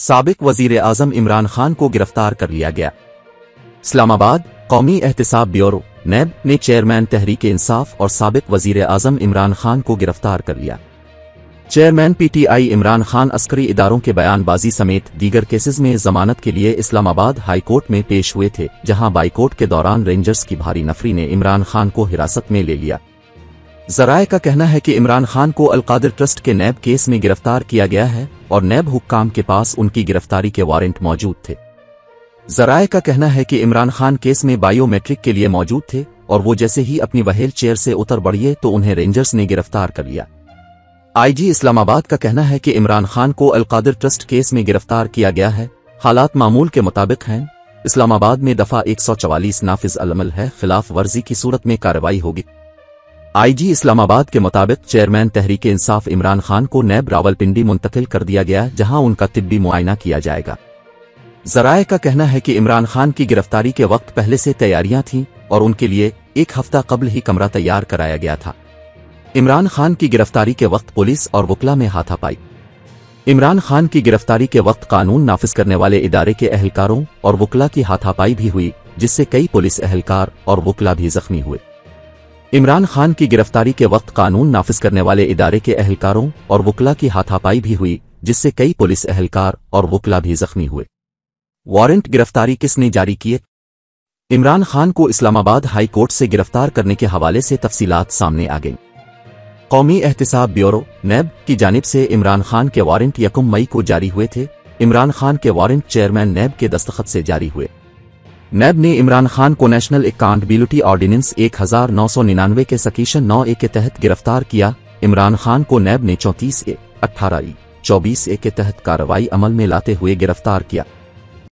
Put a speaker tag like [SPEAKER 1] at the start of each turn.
[SPEAKER 1] साबिक वजीर आजम इमरान खान को गिरफ्तार कर लिया गया। इस्लामाबाद कौमी एहतिसाब ब्यूरो नैब ने चेयरमैन तहरीक इंसाफ और साबिक वजीर आजम इमरान खान को गिरफ्तार कर लिया। चेयरमैन पीटीआई इमरान खान अस्करी इदारों के बयानबाजी समेत दीगर केसेस में जमानत के लिए इस्लामाबाद हाई कोर्ट में पेश हुए थे, जहां बाइकोट के दौरान रेंजर्स की भारी नफरी ने इमरान खान को हिरासत में ले लिया। जराए का कहना है कि इमरान खान को अलकादिर ट्रस्ट के नैब केस में गिरफ्तार किया गया है और नैब हुक्काम के पास उनकी गिरफ्तारी के वारंट मौजूद थे। जराए का कहना है कि इमरान खान केस में बायोमेट्रिक के लिए मौजूद थे और वो जैसे ही अपनी व्हील चेयर से उतर बढ़े तो उन्हें रेंजर्स ने गिरफ्तार कर लिया। आईजी इस्लामाबाद का कहना है कि इमरान खान को अलकादिर ट्रस्ट केस में गिरफ्तार किया गया है। हालात मामूल के मुताबिक हैं। इस्लामाबाद में दफा 144 नाफिज अलअमल है, खिलाफ वर्जी की सूरत में कार्रवाई होगी। आईजी इस्लामाबाद के मुताबिक चेयरमैन तहरीक इंसाफ इमरान खान को नैब रावलपिंडी मुंतकिल कर दिया गया, जहां उनका तिब्बी मुआयना किया जाएगा। जराए का कहना है कि इमरान खान की गिरफ्तारी के वक्त पहले से तैयारियां थीं और उनके लिए एक हफ्ता कबल ही कमरा तैयार कराया गया था। इमरान खान की गिरफ्तारी के वक्त पुलिस और वकला में हाथापाई। इमरान खान की गिरफ्तारी के वक्त कानून नाफिज करने वाले इदारे के अहलकारों और वकला की हाथापाई भी हुई, जिससे कई पुलिस अहलकार और वकला भी जख्मी हुए। इमरान खान की गिरफ्तारी के वक्त कानून नाफिज करने वाले इदारे के अहलकारों और वकला की हाथापाई भी हुई, जिससे कई पुलिस अहलकार और वकला भी जख्मी हुए। वारंट गिरफ्तारी किसने जारी किए? इमरान खान को इस्लामाबाद हाई कोर्ट से गिरफ्तार करने के हवाले से तफसीलात सामने आ गईं। कौमी एहतिसाब ब्यूरो नैब की जानिब से इमरान खान के वारंट 1 मई को जारी हुए थे। इमरान खान के वारंट चेयरमैन नैब के दस्तखत से जारी हुए। नैब ने इमरान खान को नेशनल अकाउंटेबिलिटी ऑर्डिनेंस 1999 के सेक्शन 9A के तहत गिरफ्तार किया। इमरान खान को नैब ने 34A, 18E, 24A के तहत कार्रवाई अमल में लाते हुए गिरफ्तार किया।